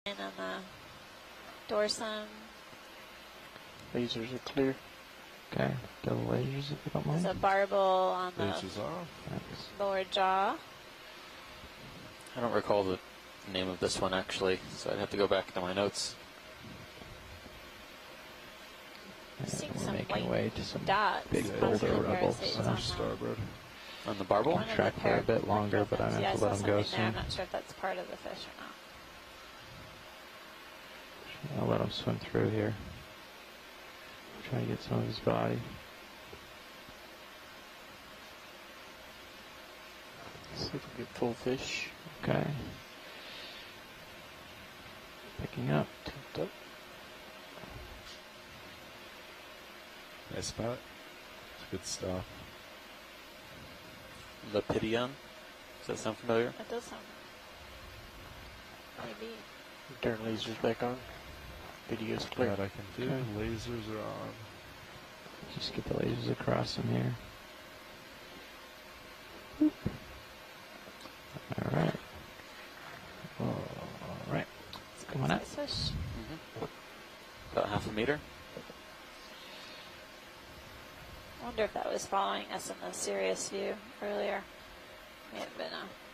and the dorsum. Lasers are clear. Okay, double lasers if you don't mind. There's a barbel on the Lasers off. Thanks. lower jaw. I don't recall the name of this one actually, so I'd have to go back to my notes. And Seeing we're some making white way to some dots. big Yeah, boulder possibly rebels. parasites So on Center starboard. On the barbel? One of the track for a bit longer, but I'm parasites. gonna Yeah, have I to let saw him go something there. I'm soon. not sure if that's part of the fish or not. I'll let him swim through here. Try to get some of his body. See if we can get full fish. Okay. Picking up. Tipped up. Nice spot. It's good stuff. Lepidion? Does that sound familiar? That does sound. Maybe. Turn lasers back on. Video's clear. That I can do. Okay. Lasers are on. Just get the lasers across him here. Alright. Alright. Come on up. Size fish. About half a meter. I wonder if that was following us in the Sirius view earlier. May have been a